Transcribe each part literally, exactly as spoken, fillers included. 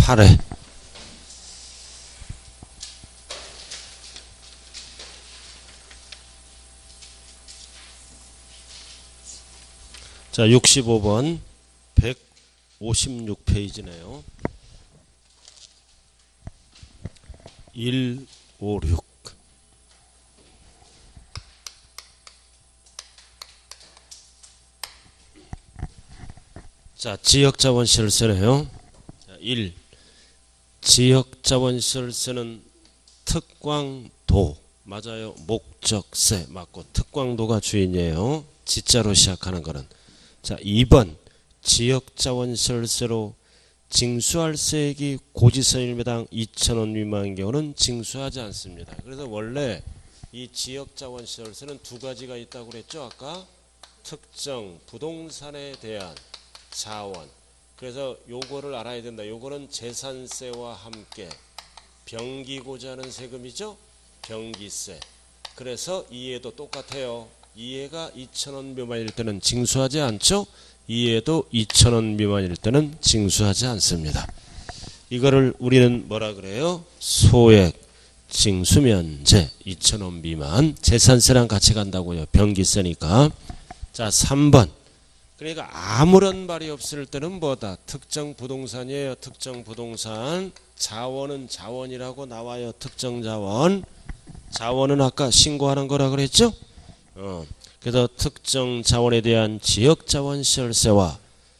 팔 회. 자, 육십오 번 백오십육 페이지네요. 일, 오, 육. 자, 지역자원시설세네요. 자, 일. 지역자원시설세는 특광도. 맞아요. 목적세 맞고 특광도가 주인이에요. 지자로 시작하는 거는. 자, 이 번. 지역자원시설세로 징수할 세액이 고지서 일 매당 이천 원 미만인 경우는 징수하지 않습니다. 그래서 원래 이 지역자원시설세는 두 가지가 있다고 그랬죠. 아까 특정 부동산에 대한 자원. 그래서 요거를 알아야 된다. 요거는 재산세와 함께 병기고자 하는 세금이죠. 병기세. 그래서 이해도 똑같아요. 이해가 이천 원 미만일 때는 징수하지 않죠. 이해도 이천 원 미만일 때는 징수하지 않습니다. 이거를 우리는 뭐라 그래요? 소액 징수면제. 이천 원 미만. 재산세랑 같이 간다고요. 병기세니까. 자, 삼 번. 그러니까 아무런 말이 없을 때는 뭐다? 특정 부동산이에요. 특정 부동산. 자원은 자원이라고 나와요. 특정 자원. 자원은 아까 신고하는 거라 그랬죠? 어. 그래서 특정 자원에 대한 지역자원시설세와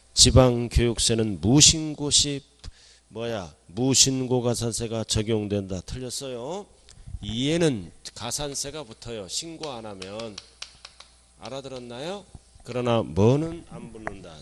지방교육세는 무신고 시 뭐야? 무신고 가산세가 적용된다. 틀렸어요. 이에는 가산세가 붙어요. 신고 안 하면. 알아들었나요? 그러나 뭐는 안 붙는다.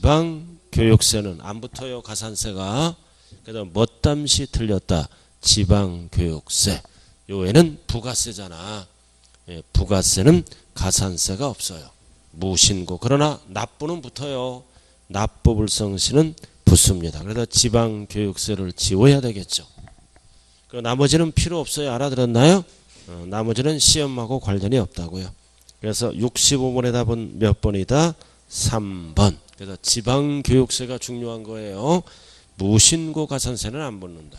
지방교육세는 안 붙어요. 가산세가. 그래서 멋담시 틀렸다. 지방교육세. 요에는 부가세잖아. 예, 부가세는 가산세가 없어요. 무신고. 그러나 납부는 붙어요. 납부불성시는 붙습니다. 그래서 지방교육세를 지워야 되겠죠. 그 나머지는 필요 없어요. 알아들었나요? 어, 나머지는 시험하고 관련이 없다고요. 그래서 육십오 번의 답은 몇 번이다? 삼 번. 그래서 지방교육세가 중요한 거예요. 무신고 가산세는 안 붙는다.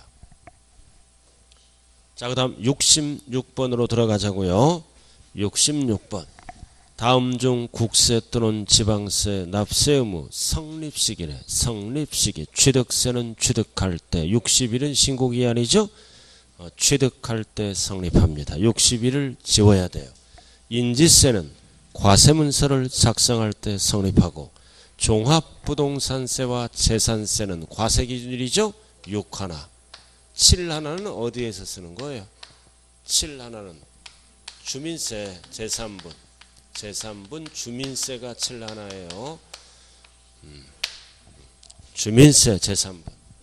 자, 그 다음 육십육 번으로 들어가자고요. 육십육 번. 다음 중 국세 또는 지방세 납세 의무 성립시기네. 성립시기. 취득세는 취득할 때. 육십 일은 신고기한이죠. 어, 취득할 때 성립합니다. 육십 일을 지워야 돼요. 인지세는 과세문서를 작성할 때 성립하고 종합부동산세와 재산세는 과세기준일이죠. 육 하나. 칠 하나는 어디에서 쓰는 거예요? 칠 하나는 주민세 제삼 분. 제삼 분 주민세가 칠 하나예요. 음. 주민세 제삼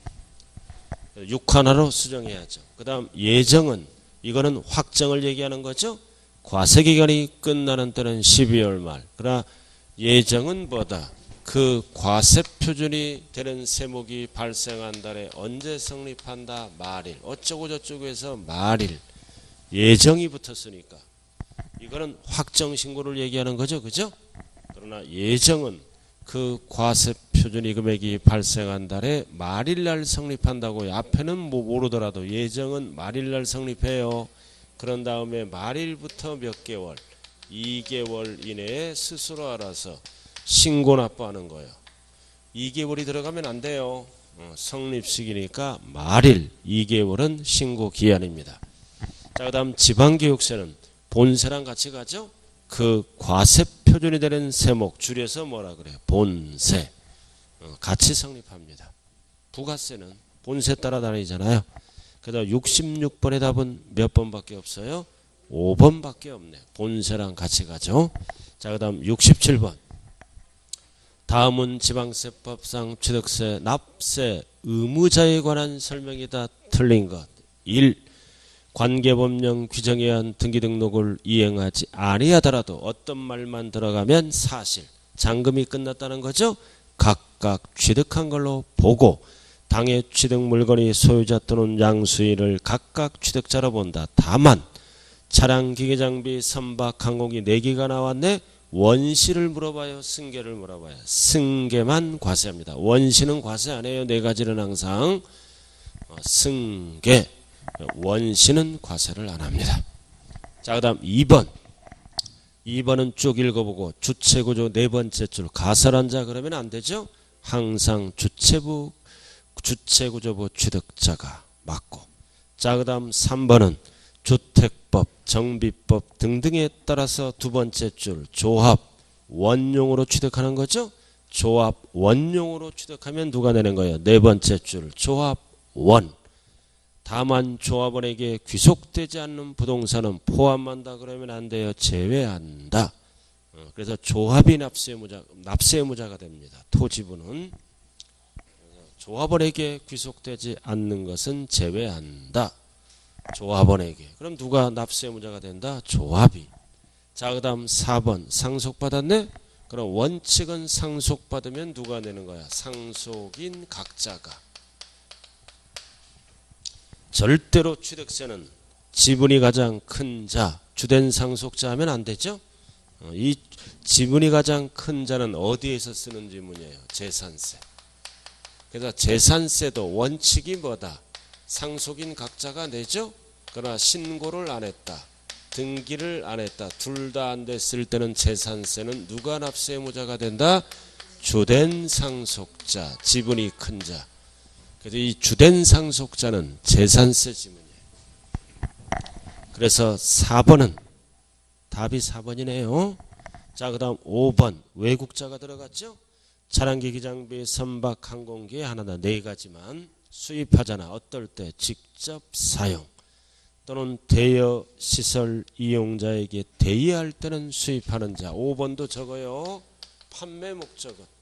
분. 육 하나로 수정해야죠. 그 다음 예정은 이거는 확정을 얘기하는 거죠. 과세기간이 끝나는 때는 십이월 말. 그러나 예정은 뭐다? 그 과세표준이 되는 세목이 발생한 달에 언제 성립한다? 말일. 어쩌고 저쩌고 해서 말일. 예정이 붙었으니까. 이거는 확정신고를 얘기하는 거죠. 그죠? 그러나 예정은 그 과세표준이 금액이 발생한 달에 말일날 성립한다고요. 앞에는 뭐 모르더라도 예정은 말일날 성립해요. 그런 다음에 말일부터 몇 개월? 이 개월 이내에 스스로 알아서 신고 납부하는 거예요. 이 개월이 들어가면 안 돼요. 어, 성립시기니까 말일 이 개월은 신고 기한입니다. 자, 그 다음 지방교육세는 본세랑 같이 가죠. 그 과세 표준이 되는 세목 줄여서 뭐라 그래요? 본세. 어, 같이 성립합니다. 부가세는 본세 따라 다니잖아요. 그래서 육십육 번의 답은 몇 번밖에 없어요? 오 번밖에 없네요. 본세랑 같이 가죠. 자, 그 다음 육십칠 번. 다음은 지방세법상 취득세, 납세, 의무자에 관한 설명이다. 틀린 것. 일. 관계법령 규정에 의한 등기등록을 이행하지 아니하더라도 어떤 말만 들어가면 사실. 잔금이 끝났다는 거죠. 각각 취득한 걸로 보고 당해 취득 물건이 소유자 또는 양수인을 각각 취득자로 본다. 다만 차량, 기계장비, 선박, 항공기 네 개가 나왔네. 원시를 물어봐요? 승계를 물어봐요? 승계만 과세합니다. 원시는 과세 안 해요. 네 가지는 항상. 어, 승계. 원시는 과세를 안 합니다. 자, 그 다음 이 번. 이 번은 쭉 읽어보고 주체구조 네 번째 줄 가설한자 그러면 안 되죠. 항상 주체부 주체구조부 취득자가 맞고. 자, 그 다음 삼 번은 주택법, 정비법 등등에 따라서 두 번째 줄 조합 원용으로 취득하는 거죠. 조합 원용으로 취득하면 누가 내는 거예요? 네 번째 줄 조합 원. 다만 조합원에게 귀속되지 않는 부동산은 포함한다 그러면 안 돼요. 제외한다. 그래서 조합이 납세의무자, 납세의무자가 됩니다. 토지분은 조합원에게 귀속되지 않는 것은 제외한다. 조합원에게. 그럼 누가 납세의무자가 된다? 조합이. 자, 그 다음 사 번 상속받았네? 그럼 원칙은 상속받으면 누가 내는 거야? 상속인 각자가. 절대로 취득세는 지분이 가장 큰 자, 주된 상속자 하면 안 되죠? 이 지분이 가장 큰 자는 어디에서 쓰는 지문이에요? 재산세. 그래서 재산세도 원칙이 뭐다? 상속인 각자가 내죠? 그러나 신고를 안 했다. 등기를 안 했다. 둘 다 안 됐을 때는 재산세는 누가 납세의무자가 된다? 주된 상속자, 지분이 큰 자. 그래서 이 주된 상속자는 재산세 지문이에요. 그래서 사 번은 답이 사 번이네요. 자, 그 다음 오 번 외국자가 들어갔죠. 차량기, 기장비, 선박, 항공기 하나다 네 가지만 수입하잖아. 어떨 때? 직접 사용 또는 대여 시설 이용자에게 대여할 때는 수입하는 자. 오 번도 적어요. 판매 목적은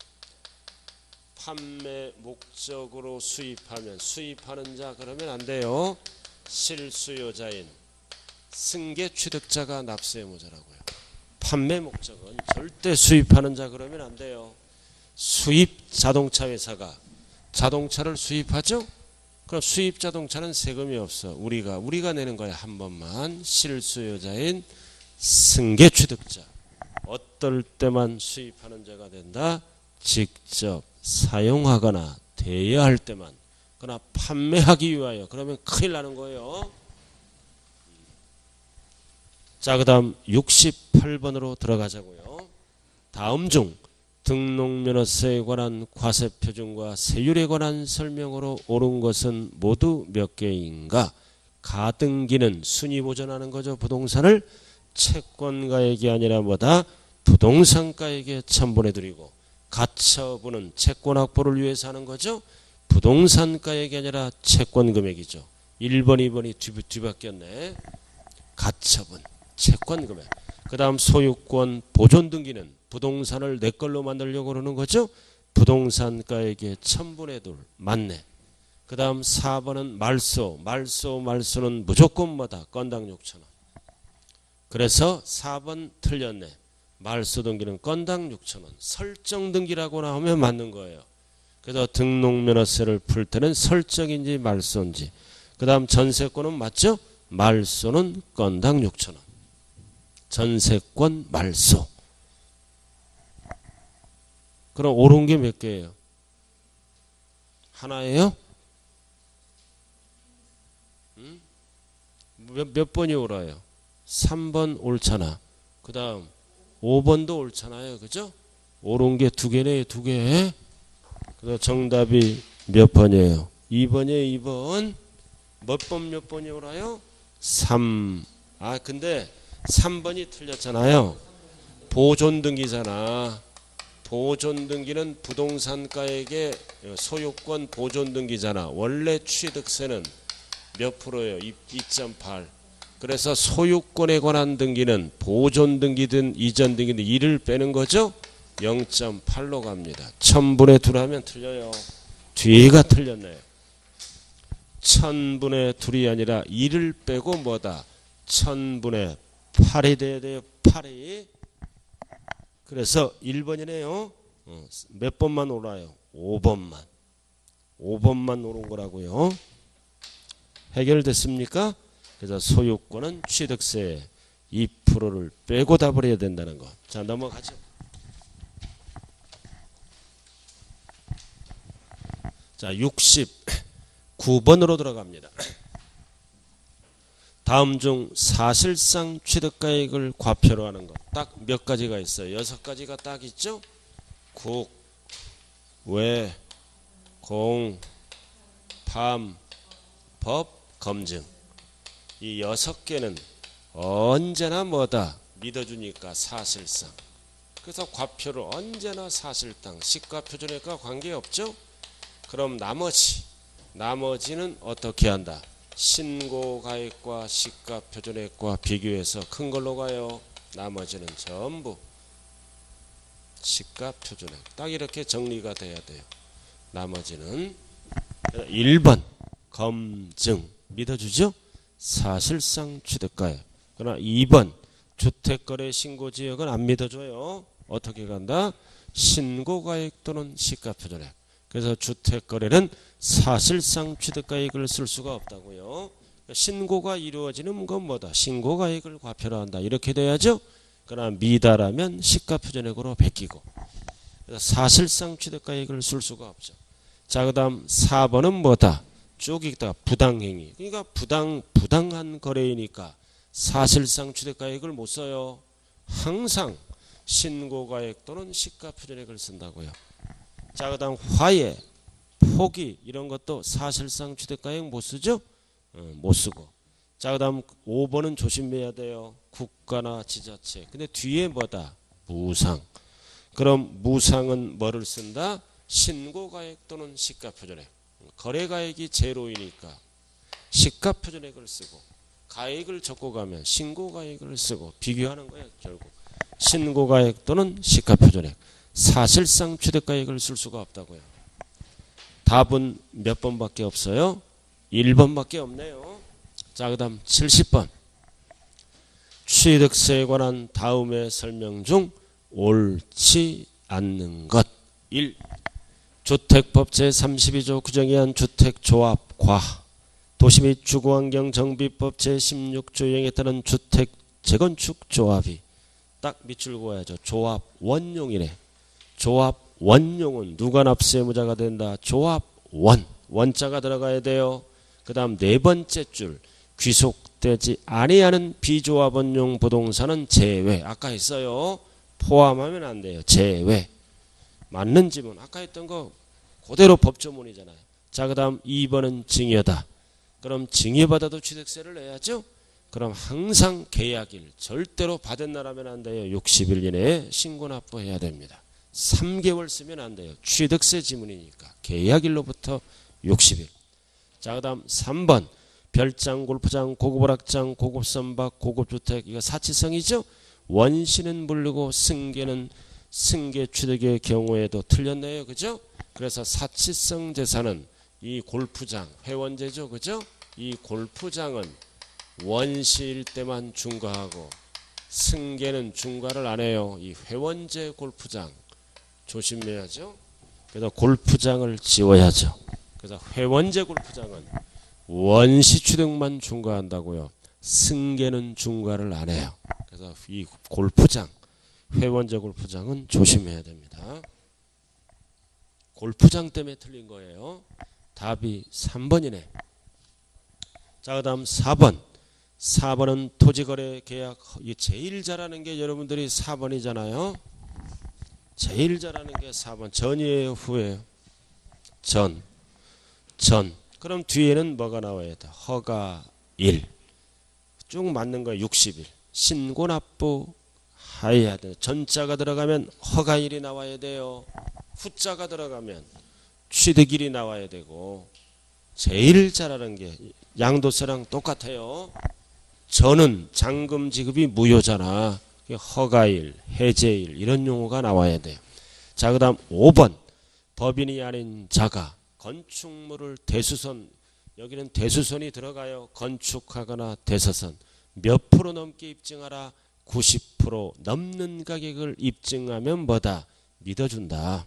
판매 목적으로 수입하면 수입하는 자 그러면 안 돼요. 실수요자인 승계 취득자가 납세의무자라고요. 판매 목적은 절대 수입하는 자 그러면 안 돼요. 수입 자동차 회사가 자동차를 수입하죠? 그럼 수입 자동차는 세금이 없어. 우리가 우리가 내는 거야. 한 번만. 실수요자인 승계 취득자. 어떨 때만 수입하는 자가 된다? 직접 사용하거나 대여할 때만. 그러나 판매하기 위하여 그러면 큰일 나는 거예요. 자, 그 다음 육십팔 번으로 들어가자고요. 다음 중 등록면허세에 관한 과세표준과 세율에 관한 설명으로 옳은 것은 모두 몇 개인가? 가등기는 순위 보존하는 거죠. 부동산을 채권가에게 아니라 뭐다? 부동산가에게 첨부해드리고, 가처분은 채권 확보를 위해서 하는 거죠. 부동산가에게 아니라 채권 금액이죠. 일 번, 이 번이 뒤, 뒤바뀌었네. 가처분, 채권 금액. 그 다음 소유권 보존 등기는 부동산을 내 걸로 만들려고 그러는 거죠. 부동산가에게 첨부해둘 맞네. 그 다음 사 번은 말소. 말소, 말소는 무조건 뭐다? 건당 육천 원. 그래서 사 번 틀렸네. 말소 등기는 건당 육천 원. 설정 등기라고 나오면 맞는 거예요. 그래서 등록면허세를 풀 때는 설정인지 말소인지. 그 다음 전세권은 맞죠? 말소는 건당 육천 원. 전세권 말소. 그럼 옳은 게 몇 개예요? 하나예요? 음? 몇, 몇 번이 옳아요? 삼 번 옳잖아. 그 다음 오 번도 옳잖아요. 그죠? 옳은 게 두 개네. 두 개. 그래서 정답이 몇 번이에요? 이 번이에요. 이 번. 몇 번 몇 번이 옳아요? 삼. 아 근데 삼 번이 틀렸잖아요. 보존등기잖아. 보존등기는 부동산가에게 소유권 보존등기잖아. 원래 취득세는 몇 프로예요? 이 점 팔. 그래서 소유권에 관한 등기는 보존등기든 이전등기든 이를 빼는 거죠. 영 점 팔로 갑니다. 천분의 둘 하면 틀려요. 뒤가 틀렸네요. 천분의 둘이 아니라 이를 빼고 뭐다? 천분의 팔이 돼야 돼요. 팔이. 그래서 일 번이네요. 어, 몇 번만 옳아요? 오 번만. 오 번만 옳은 거라고요. 해결됐습니까? 그래서 소유권은 취득세 이 퍼센트를 빼고 답을 해야 된다는 거. 자, 넘어가죠. 자, 육십구 구 번으로 들어갑니다. 다음 중 사실상 취득가액을 과표로 하는 것 딱 몇 가지가 있어요. 여섯 가지가 딱 있죠. 국, 외, 공, 팜, 법, 검증. 이 여섯 개는 언제나 뭐다? 믿어주니까 사실상. 그래서 과표를 언제나 사실상 시가표준액과 관계없죠. 그럼 나머지 나머지는 어떻게 한다? 신고가액과 시가표준액과 비교해서 큰 걸로 가요. 나머지는 전부 시가표준액. 딱 이렇게 정리가 돼야 돼요. 나머지는 일 번 검증 믿어주죠. 사실상 취득가액. 그러나 이 번 주택거래 신고지역은 안 믿어줘요. 어떻게 간다? 신고가액 또는 시가표준액. 그래서 주택거래는 사실상 취득가액을 쓸 수가 없다고요. 신고가 이루어지는 건 뭐다? 신고가액을 과표로 한다. 이렇게 돼야죠. 그러나 미다라면 시가표준액으로 베끼고. 그래서 사실상 취득가액을 쓸 수가 없죠. 자, 그 다음 사 번은 뭐다? 쭉 읽다가 부당행위. 그러니까 부당, 부당한 거래이니까 사실상 취득가액을 못 써요. 항상 신고가액 또는 시가표준액을 쓴다고요. 자, 그 다음 화해, 포기 이런 것도 사실상 취득가액 못 쓰죠? 어, 못 쓰고. 자, 그 다음 오 번은 조심해야 돼요. 국가나 지자체. 근데 뒤에 뭐다? 무상. 그럼 무상은 뭐를 쓴다? 신고가액 또는 시가표준액. 거래가액이 제로이니까 시가표준액을 쓰고 가액을 적고 가면 신고가액을 쓰고 비교하는 거예요. 결국 신고가액 또는 시가표준액. 사실상 취득가액을 쓸 수가 없다고요. 답은 몇 번밖에 없어요? 일 번밖에 없네요. 자, 그 다음 칠십 번. 취득세에 관한 다음의 설명 중 옳지 않는 것. 일. 주택법 제삼십이 조 규정에 의한 주택조합과 도시 및 주거환경정비법 제십육 조 유형에 따른 주택 재건축 조합이 딱 밑줄 그어야죠. 조합 원용이네. 조합 원용은 누가 납세의무자가 된다? 조합 원. 원자가 들어가야 돼요. 그 다음 네 번째 줄. 귀속되지 아니하는 비조합원용 부동산은 제외. 아까 했어요. 포함하면 안 돼요. 제외. 맞는 지문. 아까 했던 거 그대로 법조문이잖아요. 자, 그 다음 이 번은 증여다. 그럼 증여받아도 취득세를 내야죠. 그럼 항상 계약일 절대로 받은 날 하면 안 돼요. 육십 일 이내에 신고 납부해야 됩니다. 삼 개월 쓰면 안 돼요. 취득세 지문이니까. 계약일로부터 육십 일. 자, 그 다음 삼 번. 별장, 골프장, 고급 오락장, 고급 선박, 고급 주택. 이거 사치성이죠. 원시는 물르고 승계는 승계 취득의 경우에도 틀렸네요. 그죠? 그래서 사치성 재산은 이 골프장, 회원제죠. 그죠? 이 골프장은 원시일 때만 중과하고 승계는 중과를 안 해요. 이 회원제 골프장 조심해야죠. 그래서 골프장을 지워야죠. 그래서 회원제 골프장은 원시 취득만 중과한다고요. 승계는 중과를 안 해요. 그래서 이 골프장, 회원제 골프장은 조심해야 됩니다. 골프장 때문에 틀린 거예요. 답이 삼 번이네. 자, 그 다음 사 번. 사 번은 토지거래 계약. 이 제일 잘하는 게 여러분들이 사 번이잖아요. 제일 잘하는 게 사 번. 전이에요, 후예요? 전. 전. 그럼 뒤에는 뭐가 나와야 돼? 허가일. 쭉 맞는 거예요. 육십 일. 신고납부 해야 돼. 전자가 들어가면 허가일이 나와야 돼요. 후자가 들어가면 취득일이 나와야 되고. 제일 잘하는 게 양도세랑 똑같아요. 전은 잔금 지급이 무효잖아. 허가일, 해제일 이런 용어가 나와야 돼요. 자, 그 다음 오 번. 법인이 아닌 자가 건축물을 대수선, 여기는 대수선이 들어가요. 건축하거나 대서선 몇 프로 넘게 입증하라? 구십 퍼센트 넘는 가격을 입증하면 뭐다? 믿어준다.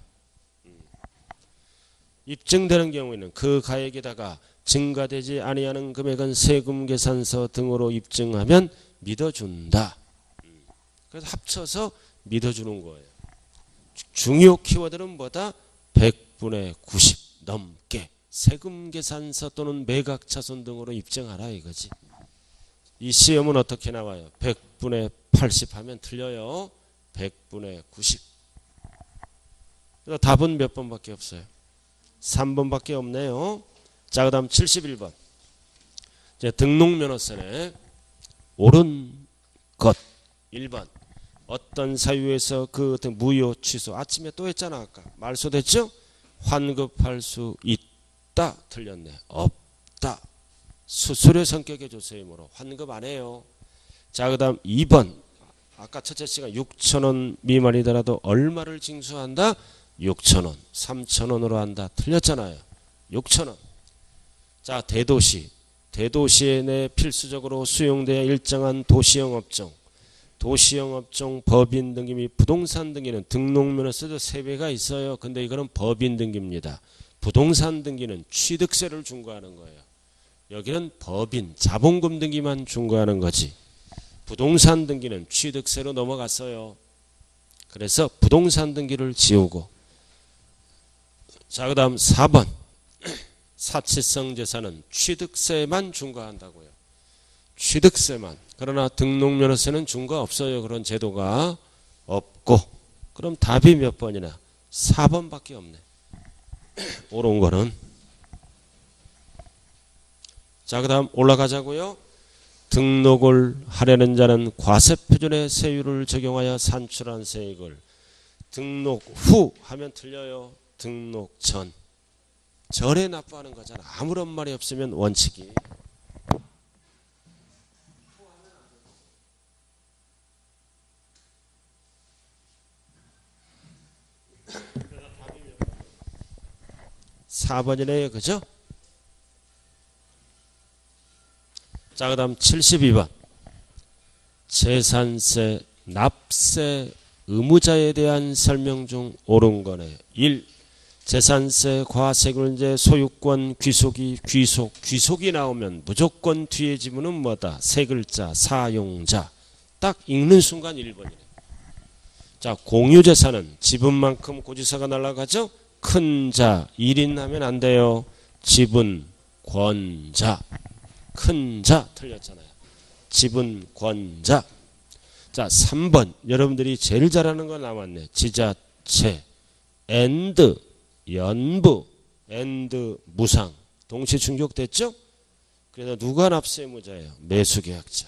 입증되는 경우에는 그 가액에다가 증가되지 아니하는 금액은 세금계산서 등으로 입증하면 믿어준다. 그래서 합쳐서 믿어주는 거예요. 중요 키워드는 뭐다? 백분의 구십 넘게 세금계산서 또는 매각자손 등으로 입증하라 이거지. 이 시험은 어떻게 나와요? 백분의 팔십 하면 틀려요. 백분의 구십. 답은 몇 번밖에 없어요? 삼 번밖에 없네요. 자, 그 다음 칠십일 번. 이제 등록면허세네. 옳은 것. 일 번. 어떤 사유에서 그 무효 취소. 아침에 또 했잖아 아까. 말소됐죠? 환급할 수 있다. 틀렸네. 없다. 수수료 성격의 조세이므로 환급 안 해요. 자, 그 다음 이 번. 아까 첫째 시간 육천 원 미만이더라도 얼마를 징수한다? 육천 원. 삼천 원으로 한다. 틀렸잖아요. 육천 원. 자, 대도시. 대도시에 내 필수적으로 수용돼야 일정한 도시형 업종. 도시형 업종 법인 등기 및 부동산 등기는 등록면허세도 세 배가 있어요. 근데 이거는 법인 등기입니다. 부동산 등기는 취득세를 중과하는 거예요. 여기는 법인 자본금 등기만 중과하는 거지. 부동산 등기는 취득세로 넘어갔어요. 그래서 부동산 등기를 지우고. 자, 그 다음 사 번. 사치성 재산은 취득세만 중과한다고요. 취득세만. 그러나 등록면허세는 중과 없어요. 그런 제도가 없고. 그럼 답이 몇 번이나? 사 번밖에 없네. 옳은 거는. 자, 그 다음 올라가자고요. 등록을 하려는 자는 과세표준의 세율을 적용하여 산출한 세액을 등록 후 하면 틀려요. 등록 전. 전에 납부하는 거잖아. 아무런 말이 없으면 원칙이. 사 번이네요. 그죠? 자, 그 다음 칠십이 번. 재산세, 납세, 의무자에 대한 설명 중 옳은 거네. 일. 재산세, 과세금제, 소유권, 귀속이, 귀속, 귀속이 나오면 무조건 뒤에 지문은 뭐다? 세 글자, 사용자. 딱 읽는 순간 일 번이네. 자, 공유재산은 지분만큼 고지서가 날아가죠? 큰 자, 일 인 하면 안 돼요. 지분, 권자. 큰 자 틀렸잖아요. 지분, 권자. 자, 삼 번. 여러분들이 제일 잘하는 거 나왔네. 지자체, 엔드, 연부, 엔드, 무상. 동시에 충족됐죠? 그래서 누가 납세의무자예요? 매수계약자.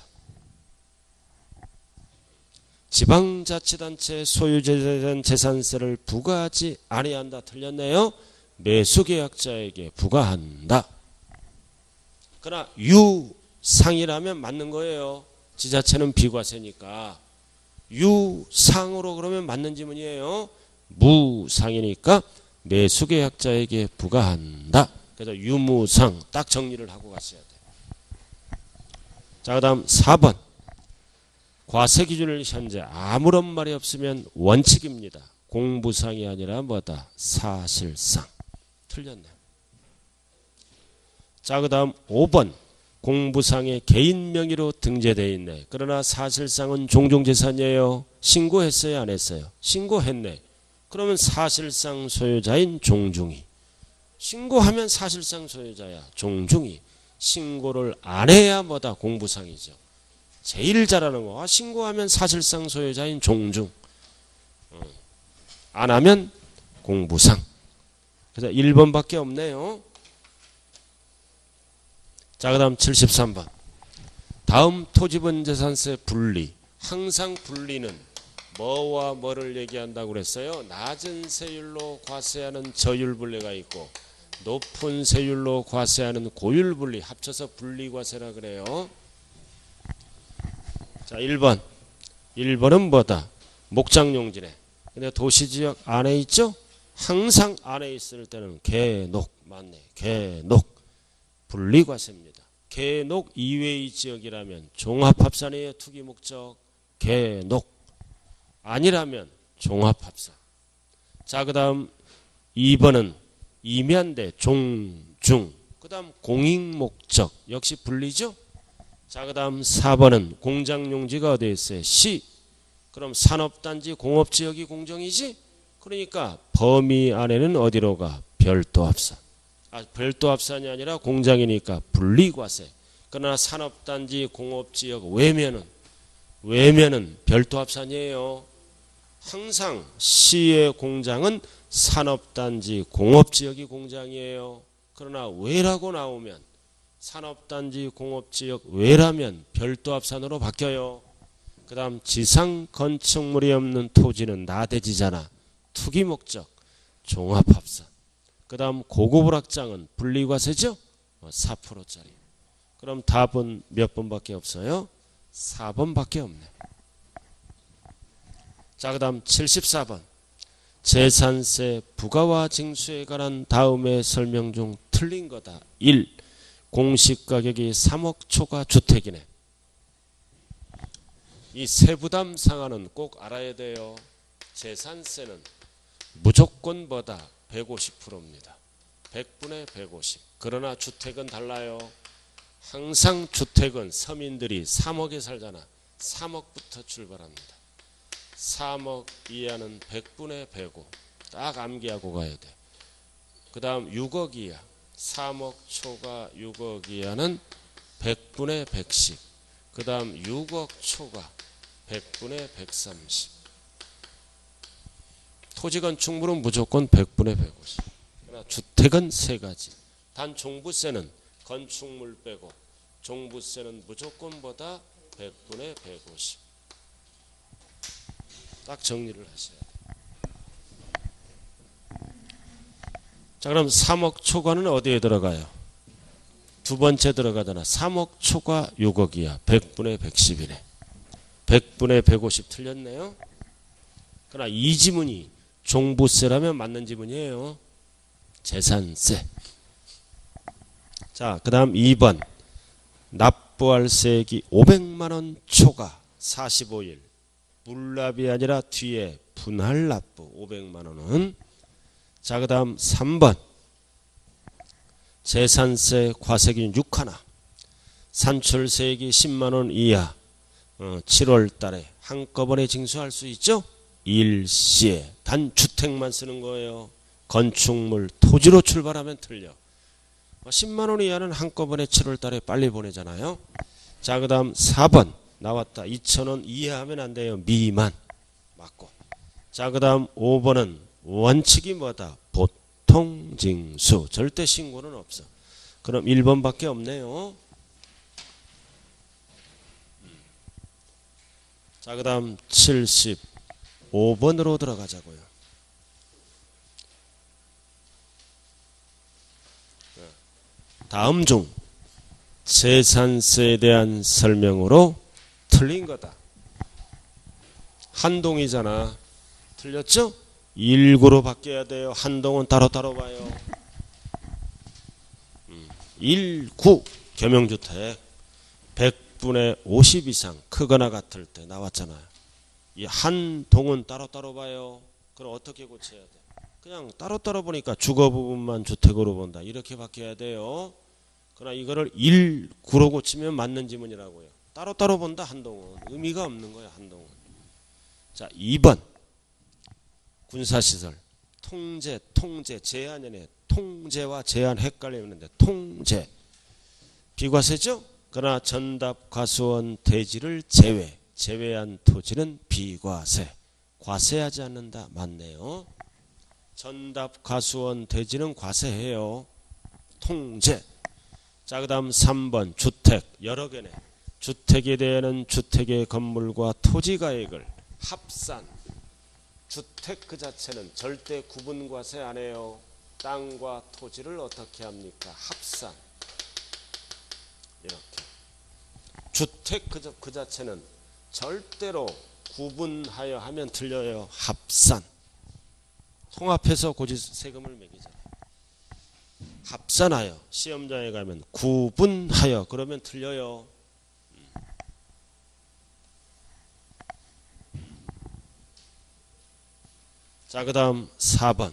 지방자치단체 소유재산 재산세를 부과하지 아니한다. 틀렸네요. 매수계약자에게 부과한다. 그러나 유상이라면 맞는 거예요. 지자체는 비과세니까. 유상으로 그러면 맞는 지문이에요. 무상이니까 매수계약자에게 부과한다. 그래서 유무상 딱 정리를 하고 갔어야 돼. 자, 그 다음 사 번. 과세기준을 현재 아무런 말이 없으면 원칙입니다. 공부상이 아니라 뭐다? 사실상. 틀렸네. 자, 그 다음 오 번. 공부상에 개인 명의로 등재되어 있네. 그러나 사실상은 종종재산이에요. 신고했어요? 안 했어요? 신고했네. 그러면 사실상 소유자인 종중이. 신고하면 사실상 소유자야. 종중이. 신고를 안 해야 뭐다? 공부상이죠. 제일 잘하는 거. 신고하면 사실상 소유자인 종중. 안 하면 공부상. 그래서 일 번밖에 없네요. 자, 그 다음 칠십삼 번. 다음 토지분재산세 분리. 항상 분리는 뭐와 뭐를 얘기한다고 그랬어요? 낮은 세율로 과세하는 저율분리가 있고 높은 세율로 과세하는 고율분리. 합쳐서 분리과세라 그래요. 자, 일 번. 일 번은 뭐다? 목장용지네. 근데 도시지역 안에 있죠? 항상 안에 있을 때는 개녹. 맞네. 개녹. 분리과세입니다. 개녹 이외의 지역이라면 종합합산이에요. 투기목적. 개녹. 아니라면 종합합산. 자, 그 다음 이 번은 임야인데 종중. 그 다음 공익목적. 역시 분리죠? 자, 그 다음 사 번은 공장용지가 어디에 있어요? 시. 그럼 산업단지 공업지역이 공정이지? 그러니까 범위 안에는 어디로 가? 별도 합산. 아, 별도 합산이 아니라 공장이니까 분리과세. 그러나 산업단지 공업지역 외면은 외면은 별도 합산이에요. 항상 시의 공장은 산업단지 공업지역이 공장이에요. 그러나 외라고 나오면 산업단지 공업지역 외라면 별도 합산으로 바뀌어요. 그 다음 지상 건축물이 없는 토지는 나대지잖아. 투기 목적 종합합산. 그 다음 고급오락장은 분리과세죠. 사 퍼센트짜리. 그럼 답은 몇 번밖에 없어요? 사 번밖에 없네. 자, 그 다음 칠십사 번. 재산세 부가와 징수에 관한 다음의 설명 중 틀린 거다. 일. 공시가격이 삼억 초과 주택이네. 이 세부담 상한은 꼭 알아야 돼요. 재산세는 무조건 뭐다? 백오십 퍼센트입니다. 백 분의 백오십. 그러나 주택은 달라요. 항상 주택은 서민들이 삼억에 살잖아. 삼억부터 출발합니다. 삼억 이하는 백 분의 백오. 딱 암기하고 가야 돼. 그 다음 육억 이하. 삼억 초과 육억 이하는 백 분의 백십. 그 다음 육억 초과 백 분의 백삼십. 토지 건축물은 무조건 백 분의 백오십. 그러나 주택은 세 가지. 단 종부세는 건축물 빼고 종부세는 무조건보다 백 분의 백오십. 딱 정리를 하셔야 돼요. 자, 그럼 삼억 초과는 어디에 들어가요? 두 번째 들어가잖아. 삼억 초과 육억 이하 백 분의 백십이네. 백 분의 백오십 틀렸네요. 그러나 이 지문이 종부세라면 맞는 지문이에요. 재산세. 자, 그 다음 이 번. 납부할 세액이 오백만 원 초과 사십오 일. 물납이 아니라 뒤에 분할 납부 오백만 원은. 자, 그 다음 삼 번. 재산세 과세기준 육 하나. 산출세액이 십만 원 이하. 어, 칠월 달에 한꺼번에 징수할 수 있죠? 일시에. 단 주택만 쓰는 거예요. 건축물, 토지로 출발하면 틀려. 십만 원 이하는 한꺼번에 칠월 달에 빨리 보내잖아요. 자, 그 다음 사 번. 나왔다. 이천 원 이하하면 안 돼요. 미만. 맞고. 자, 그 다음 오 번은 원칙이 뭐다? 보통징수. 절대 신고는 없어. 그럼 일 번밖에 없네요. 자, 그 다음 칠십오 번으로 들어가자고요. 다음 중 재산세에 대한 설명으로 틀린 거다. 한동이잖아. 틀렸죠? 일구로 바뀌어야 돼요. 한동은 따로따로 봐요. 음, 일구 겸용주택 백 분의 오십 이상 크거나 같을 때 나왔잖아요. 이 한동은 따로따로 봐요. 그럼 어떻게 고쳐야 돼? 그냥 따로따로 보니까 주거 부분만 주택으로 본다. 이렇게 바뀌어야 돼요. 그러나 이거를 일구로 고치면 맞는 지문이라고요. 따로따로 본다. 한동은 의미가 없는 거야. 한동은. 자, 이 번 군사시설 통제 통제 제한이네. 통제와 제한 헷갈리는데 통제 비과세죠. 그러나 전답 과수원 대지를 제외 제외한 토지는 비과세. 과세하지 않는다. 맞네요. 전답 과수원 대지는 과세해요. 통제. 자, 그 다음 삼 번 주택 여러 개네. 주택에 대한 주택의 건물과 토지가액을 합산. 주택 그 자체는 절대 구분과세 안 해요. 땅과 토지를 어떻게 합니까? 합산. 이렇게. 주택 그, 그 자체는 절대로 구분하여 하면 틀려요. 합산. 통합해서 고지세금을 매기잖아요. 합산하여. 시험장에 가면 구분하여 그러면 틀려요. 자, 그 다음 사 번.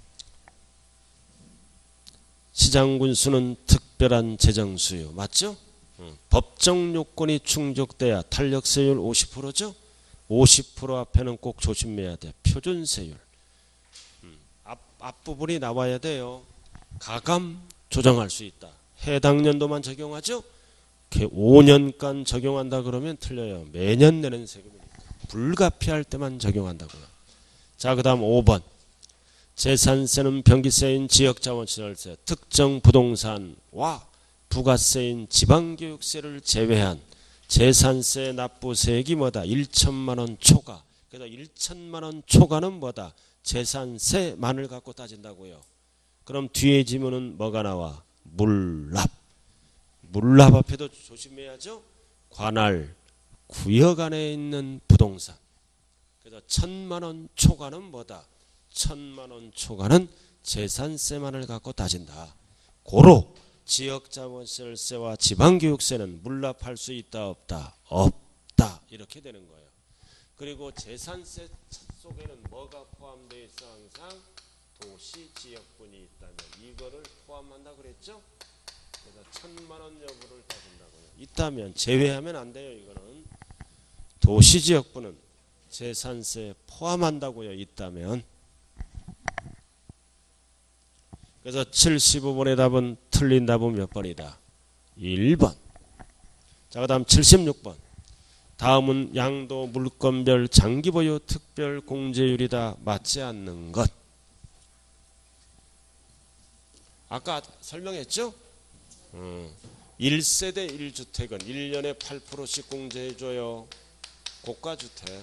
시장군수는 특별한 재정수요. 맞죠? 응. 법정 요건이 충족돼야 탄력세율 오십 퍼센트죠? 오십 퍼센트 앞에는 꼭 조심해야 돼. 표준세율. 음. 앞, 앞부분이 나와야 돼요. 가감 조정할 수 있다. 해당 연도만 적용하죠. 오 년간 적용한다 그러면 틀려요. 매년 내는 세금이니까. 불가피할 때만 적용한다고요. 자, 그 다음 오 번. 재산세는 병기세인 지역자원시설세, 특정 부동산과 부가세인 지방교육세를 제외한 재산세 납부세액이 뭐다? 천만 원 초과. 그래서 천만 원 초과는 뭐다? 재산세만을 갖고 따진다고요. 그럼 뒤에 지문은 뭐가 나와? 물납. 물납 앞에도 조심해야죠. 관할, 구역 안에 있는 부동산. 그래서 천만 원 초과는 뭐다? 천만 원 초과는 재산세만을 갖고 따진다. 고로 지역자원시설세와 지방교육세는 물납할 수 있다 없다? 없다. 이렇게 되는 거예요. 그리고 재산세 속에는 뭐가 포함되어 있어? 항상 도시 지역분이 있다면 이거를 포함한다 그랬죠? 그래서 천만 원 여부를 따진다고요. 있다면 제외하면 안 돼요. 이거는 도시 지역분은 재산세 포함한다고요. 있다면. 그래서 칠십오 번의 답은 틀린 답은 몇 번이다? 일 번. 자, 그 다음 칠십육 번. 다음은 양도 물건별 장기보유 특별 공제율이다. 맞지 않는 것. 아까 설명했죠? 음, 일 세대 일 주택은 일 년에 팔 퍼센트씩 공제해줘요. 고가주택.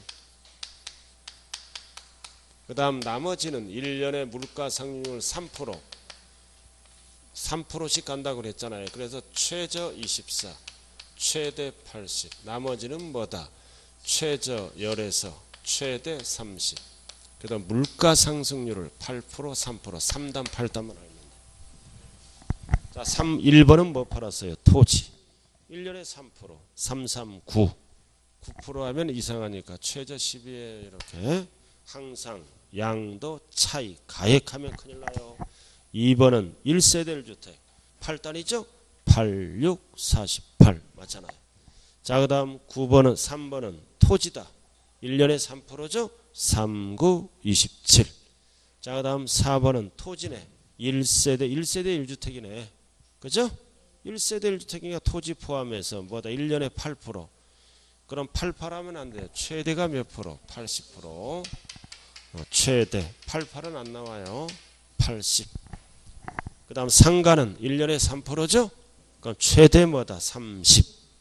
그 다음 나머지는 일 년에 물가상승률 삼 퍼센트 삼 퍼센트씩 간다고 그랬잖아요. 그래서 최저 이십사, 최대 팔십, 나머지는 뭐다? 최저 십에서 최대 삼십. 그 다음 물가상승률을 팔 퍼센트 삼 퍼센트 삼 단 팔 단만 알면 돼. 자, 삼, 일 번은 뭐 팔았어요? 토지. 일 년에 삼 퍼센트 삼, 삼, 구. 구 퍼센트 하면 이상하니까 최저 십이에 이렇게 항상 양도 차이 가액하면 큰일 나요. 이 번은 일 세대 일 주택 팔 단이죠? 팔, 육, 사십팔 맞잖아요. 자, 그 다음 구 번은 삼 번은 토지다. 일 년에 삼 퍼센트죠? 삼, 구, 이십칠. 자, 그 다음 사 번은 토지네. 일 세대 일 세대 일 주택이네. 그죠? 일 세대 일 주택이니까 토지 포함해서 뭐다? 일 년에 팔 퍼센트. 그럼 팔, 팔 하면 안 돼요. 최대가 몇 프로? 팔십 퍼센트. 어, 최대. 팔, 팔은 안 나와요. 팔십. 그 다음 상가는 일 년에 삼 퍼센트죠? 그럼 최대 뭐다? 삼십.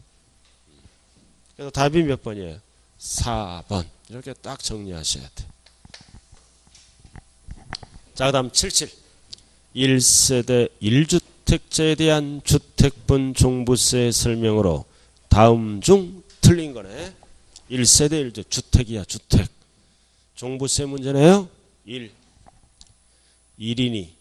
그래서 답이 몇 번이에요? 사 번. 이렇게 딱 정리하셔야 돼. 자, 그 다음 칠십칠. 일 세대 일 주택자에 대한 주택분 종부세 설명으로 다음 중 틀린 거네. 일 세대 일 주택. 주택이야, 주택. 종부세 문제네요. 일. 일 인이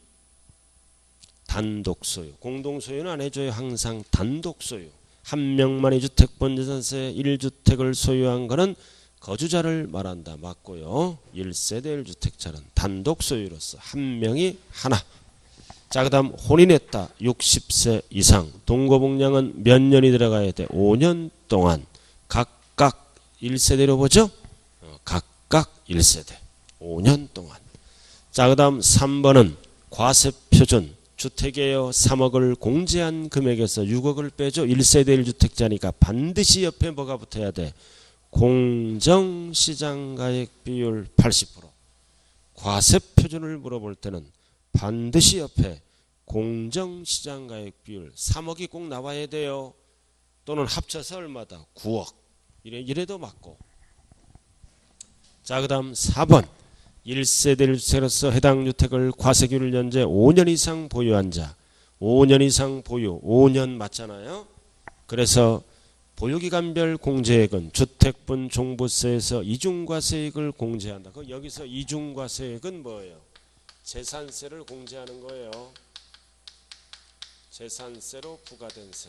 단독 소유. 공동 소유는 안 해줘요. 항상 단독 소유. 한 명만이 주택분 재산세 일 주택을 소유한 것은 거주자를 말한다. 맞고요. 일 세대 일 주택자는 단독 소유로서 한 명이 하나. 자, 그 다음 혼인했다. 육십 세 이상. 동거복량은 몇 년이 들어가야 돼? 오 년 동안. 각각 일 세대로 보죠? 어, 각각 일 세대. 오 년 동안. 자, 그 다음 삼 번은 과세표준. 주택이에요. 삼억을 공제한 금액에서 육억을 빼죠. 일 세대 일 주택자니까 반드시 옆에 뭐가 붙어야 돼? 공정시장가액 비율 팔십 퍼센트. 과세표준을 물어볼 때는 반드시 옆에 공정시장가액 비율 삼억이 꼭 나와야 돼요. 또는 합쳐서 얼마다? 구억. 이래, 이래도 맞고. 자, 그 다음 사 번. 일 세대 일 주택으로서 해당 주택을 과세기를 연재 오 년 이상 보유한 자. 오 년 이상 보유. 오 년 맞잖아요. 그래서 보유기간별 공제액은 주택분 종부세에서 이중과세액을 공제한다. 그 여기서 이중과세액은 뭐예요? 재산세를 공제하는 거예요. 재산세로 부과된 세.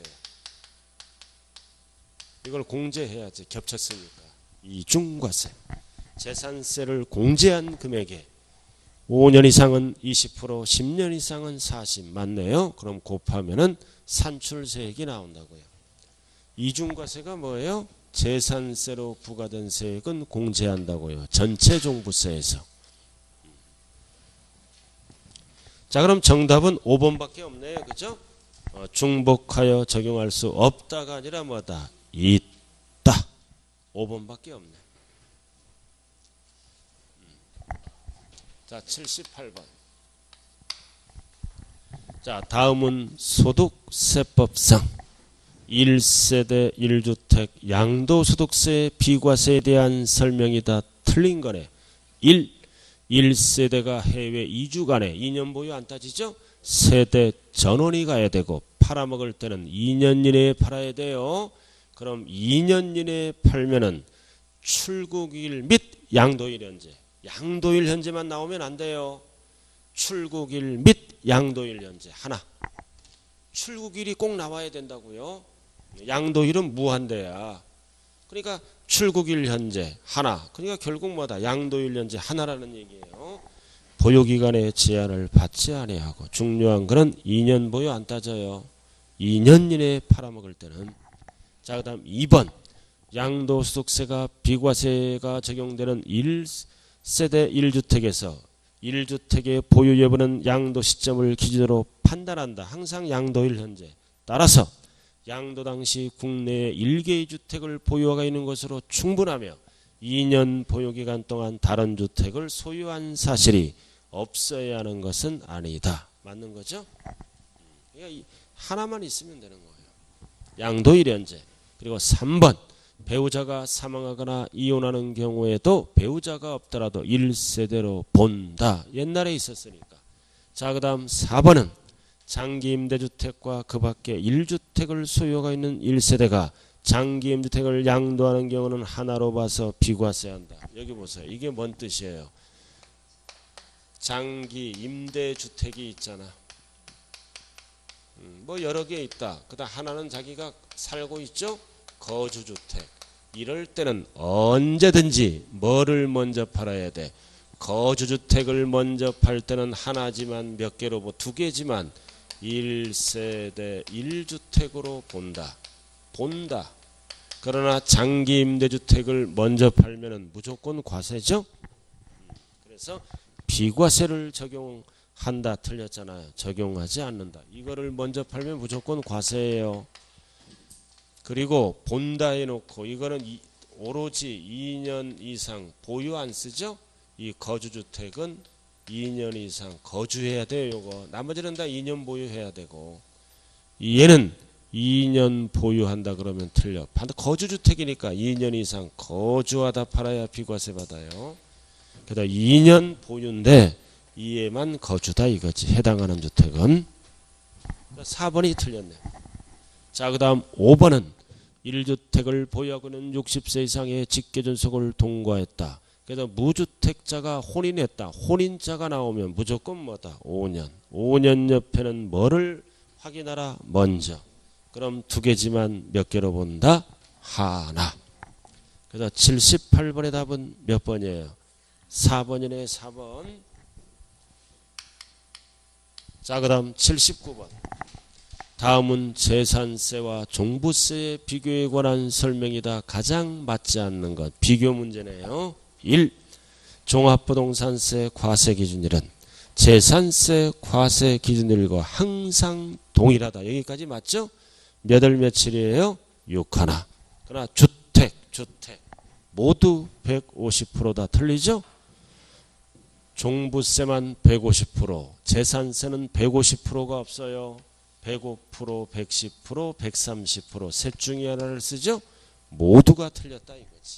이걸 공제해야지. 겹쳤으니까. 이중과세. 재산세를 공제한 금액에 오 년 이상은 이십 퍼센트, 십 년 이상은 사십. 맞네요. 그럼 곱하면은 산출세액이 나온다고요. 이중과세가 뭐예요? 재산세로 부과된 세액은 공제한다고요. 전체 종부세에서. 자, 그럼 정답은 오 번밖에 없네요. 그죠? 어, 중복하여 적용할 수 없다가 아니라 뭐다? 있다. 오 번밖에 없네. 자, 칠십팔 번. 자, 다음은 소득세법상 일 세대 일 주택 양도소득세 비과세에 대한 설명이다. 틀린 거네. 일. 일 세대가 해외 이주 간에 이 년 보유 안 따지죠? 세대 전원이 가야 되고 팔아먹을 때는 이 년 이내에 팔아야 돼요. 그럼 이 년 이내에 팔면은 출국일 및 양도일 현재. 양도일 현재만 나오면 안 돼요. 출국일 및 양도일 현재 하나. 출국일이 꼭 나와야 된다고요. 양도일은 무한대야. 그러니까 출국일 현재 하나. 그러니까 결국 뭐다? 양도일 현재 하나라는 얘기예요. 보유기간의 제한을 받지 아니하고 중요한 거는 이 년 보유 안 따져요. 이 년 이내에 팔아먹을 때는. 자, 그 다음 이 번. 양도소득세가 비과세가 적용되는 일 세대 일 주택에서 일 주택의 보유 여부는 양도 시점을 기준으로 판단한다. 항상 양도일 현재. 따라서 양도 당시 국내에 일 개의 주택을 보유하고 있는 것으로 충분하며 이 년 보유기간 동안 다른 주택을 소유한 사실이 없어야 하는 것은 아니다. 맞는 거죠? 그러니까 하나만 있으면 되는 거예요. 양도일 현재. 그리고 삼 번. 배우자가 사망하거나 이혼하는 경우에도 배우자가 없더라도 일 세대로 본다. 옛날에 있었으니까. 자, 그 다음 사 번은 장기 임대주택과 그 밖에 일 주택을 소유하고 있는 일 세대가 장기 임대주택을 양도하는 경우는 하나로 봐서 비과세한다. 여기 보세요. 이게 뭔 뜻이에요? 장기 임대주택이 있잖아. 음, 뭐 여러 개 있다. 그 다음 하나는 자기가 살고 있죠? 거주주택. 이럴 때는 언제든지 뭐를 먼저 팔아야 돼? 거주주택을 먼저 팔 때는 하나지만 몇 개로 뭐 두 개지만 일 세대 일 주택으로 본다. 본다. 그러나 장기 임대주택을 먼저 팔면은 무조건 과세죠? 그래서 비과세를 적용한다. 틀렸잖아요. 적용하지 않는다. 이거를 먼저 팔면 무조건 과세예요. 그리고 본다 해놓고 이거는 이, 오로지 이 년 이상 보유 안 쓰죠? 이 거주주택은 이 년 이상 거주해야 돼요. 요거 나머지는 다 이 년 보유해야 되고 얘는 이 년 보유한다 그러면 틀려. 거주주택이니까 이 년 이상 거주하다 팔아야 비과세 받아요. 그래서 이 년 보유인데 이에만 거주다 이거지. 해당하는 주택은. 사 번이 틀렸네. 자, 그 다음 오 번은 일 주택을 보유하고는 육십 세 이상의 직계존속을 통과했다. 그래서 무주택자가 혼인했다. 혼인자가 나오면 무조건 뭐다? 오 년. 오 년 옆에는 뭐를 확인하라? 먼저. 그럼 두 개지만 몇 개로 본다? 하나. 그래서 칠십팔 번의 답은 몇 번이에요? 사 번이네. 사 번. 자, 그 다음 칠십구 번. 다음은 재산세와 종부세의 비교에 관한 설명이다. 가장 맞지 않는 것. 비교 문제네요. 일. 종합부동산세 과세기준일은 재산세 과세기준일과 항상 동일하다. 여기까지 맞죠? 몇 월 며칠이에요? 육 하나. 그러나 주택, 주택 모두 백오십 퍼센트다. 틀리죠? 종부세만 백오십 퍼센트, 재산세는 백오십 퍼센트가 없어요. 백오 퍼센트, 백십 퍼센트, 백삼십 퍼센트 셋 중에 하나를 쓰죠. 모두가 틀렸다 이거지.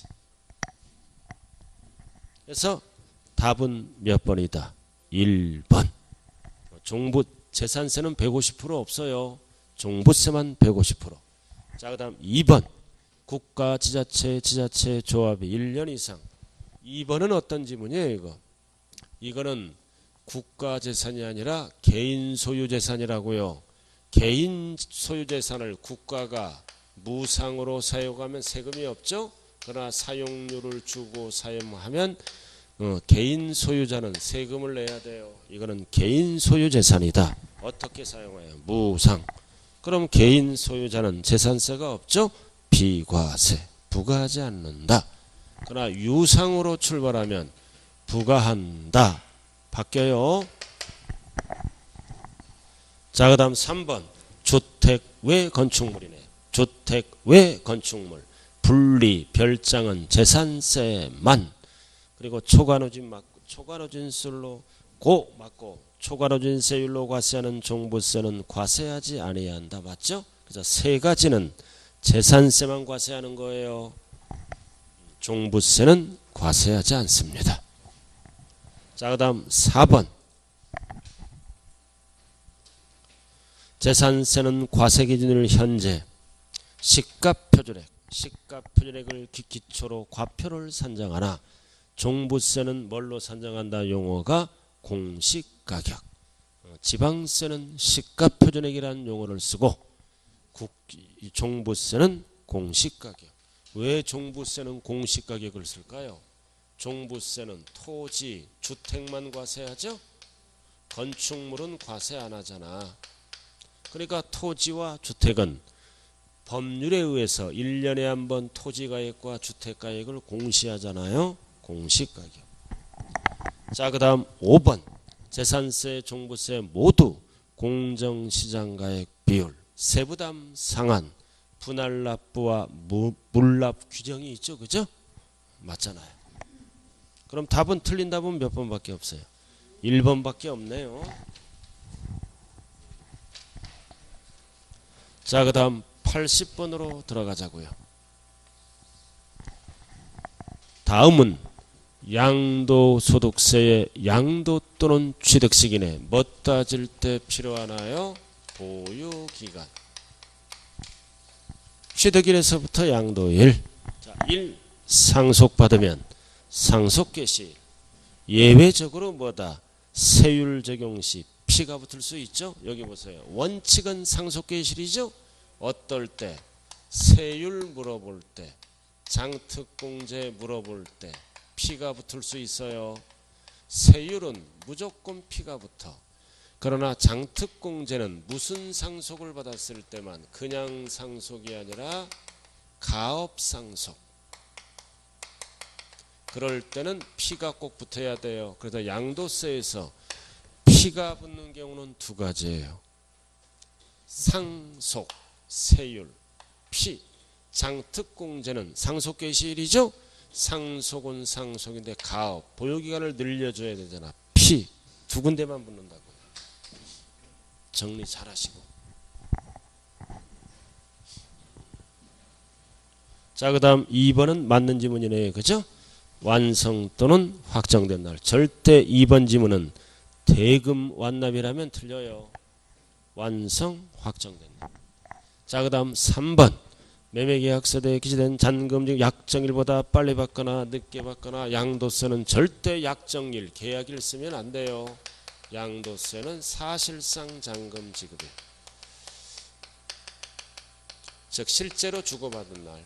그래서 답은 몇 번이다? 일 번. 종부 재산세는 백오십 퍼센트 없어요. 종부세만 백오십 퍼센트. 자, 그 다음 이 번. 국가, 지자체, 지자체 조합이 일 년 이상. 이 번은 어떤 지문이에요 이거? 이거는 국가 재산이 아니라 개인 소유 재산이라고요. 개인 소유재산을 국가가 무상으로 사용하면 세금이 없죠. 그러나 사용료를 주고 사용하면 어, 개인 소유자는 세금을 내야 돼요. 이거는 개인 소유재산이다. 어떻게 사용해요? 무상. 그럼 개인 소유자는 재산세가 없죠. 비과세. 부과하지 않는다. 그러나 유상으로 출발하면 부과한다. 바뀌어요. 자, 그 다음 삼 번 주택 외 건축물이네. 주택 외 건축물 분리 별장은 재산세만. 그리고 초과노진 맞고 초과노진술로 고 맞고 초과노진세율로 과세하는 종부세는 과세하지 아니해야 한다. 맞죠? 그래서 세 가지는 재산세만 과세하는 거예요. 종부세는 과세하지 않습니다. 자, 그 다음 사 번 재산세는 과세 기준을 현재 시가 표준액 시가 표준액을 기, 기초로 과표를 산정하나 종부세는 뭘로 산정한다? 용어가 공시가격. 어, 지방세는 시가 표준액이라는 용어를 쓰고 국, 종부세는 공시가격. 왜 종부세는 공시가격을 쓸까요? 종부세는 토지, 주택만 과세하죠? 건축물은 과세 안 하잖아. 그러니까 토지와 주택은 법률에 의해서 일 년에 한 번 토지가액과 주택가액을 공시하잖아요. 공시가격. 자, 그 다음 오 번 재산세, 종부세 모두 공정시장가액 비율, 세부담 상한, 분할납부와 물납 규정이 있죠. 그죠? 맞잖아요. 그럼 답은 틀린 답은 몇 번밖에 없어요? 일 번밖에 없네요. 자, 그 다음 팔십 번으로 들어가자고요. 다음은 양도소득세의 양도 또는 취득시기내 뭐 따질 때 필요하나요? 보유기간. 취득일에서부터 양도일. 자, 일. 상속받으면 상속개시. 예외적으로 뭐다? 세율 적용 시 피가 붙을 수 있죠. 여기 보세요. 원칙은 상속개시이죠. 어떨 때? 세율 물어볼 때, 장특공제 물어볼 때 피가 붙을 수 있어요. 세율은 무조건 피가 붙어. 그러나 장특공제는 무슨 상속을 받았을 때만, 그냥 상속이 아니라 가업상속. 그럴 때는 피가 꼭 붙어야 돼요. 그래서 양도세에서 피가 붙는 경우는 두 가지예요. 상속, 세율, 피. 장특공제는 상속개시일이죠. 상속은 상속인데 가업, 보유기간을 늘려줘야 되잖아. 피. 두 군데만 붙는다고. 정리 잘 하시고. 자, 그 다음 이 번은 맞는 지문이네요. 그죠? 완성 또는 확정된 날. 절대 이 번 지문은 대금 완납이라면 틀려요. 완성, 확정된 날. 자, 그 다음 삼 번. 매매계약서에 기재된 잔금 중 약정일보다 빨리 받거나 늦게 받거나 양도세는 절대 약정일, 계약일 쓰면 안 돼요. 양도세는 사실상 잔금 지급일. 즉 실제로 주고받은 날.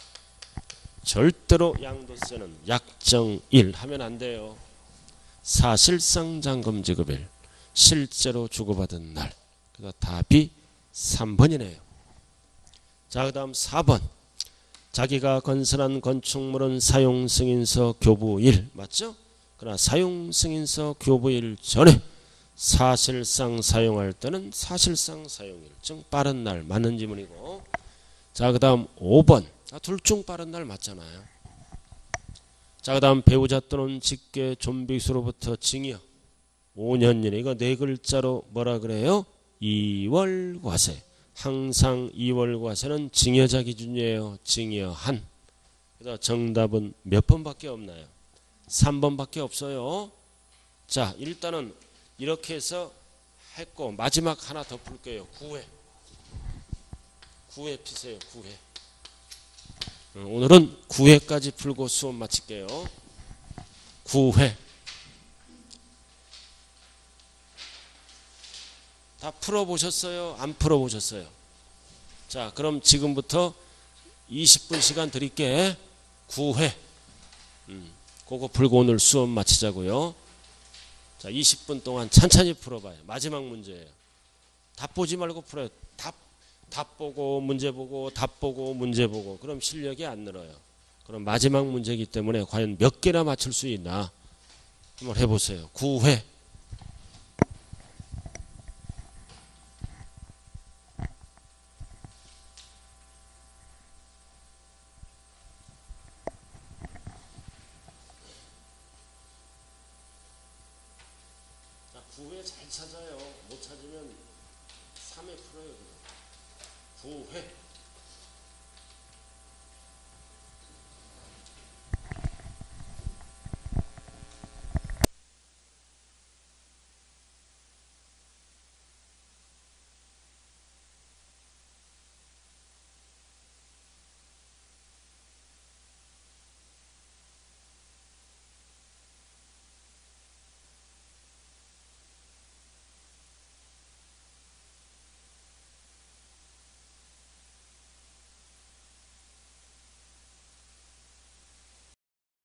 절대로 양도세는 약정일 하면 안 돼요. 사실상 잔금 지급일, 실제로 주고받은 날. 그래서 답이 삼 번이네요. 자, 그 다음 사 번. 자기가 건설한 건축물은 사용승인서 교부일. 맞죠? 그러나 사용승인서 교부일 전에 사실상 사용할 때는 사실상 사용일, 즉 빠른 날. 맞는 지문이고. 자, 그 다음 오 번. 아, 둘 중 빠른 날 맞잖아요. 자, 그 다음 배우자 또는 직계 존비수로부터 징여 오 년이네. 이거 네 글자로 뭐라 그래요? 이월과세. 항상 이월과세는 징여자 기준이에요. 징여한. 그래서 정답은 몇 번밖에 없나요? 삼 번밖에 없어요. 자, 일단은 이렇게 해서 했고 마지막 하나 더 풀게요. 구 회. 구 회 피세요. 구 회. 오늘은 구 회까지 풀고 수업 마칠게요. 구 회. 다 풀어보셨어요? 안 풀어보셨어요? 자, 그럼 지금부터 이십 분 시간 드릴게. 구 회. 음, 그거 풀고 오늘 수업 마치자고요. 자, 이십 분 동안 천천히 풀어봐요. 마지막 문제예요. 답 보지 말고 풀어요. 답, 답 보고 문제 보고 답 보고 문제 보고. 그럼 실력이 안 늘어요. 그럼 마지막 문제이기 때문에 과연 몇 개나 맞출 수 있나 한번 해보세요. 구 회. 구회 잘 찾아요. 못 찾으면 삼 회 풀어요. 그냥. 구회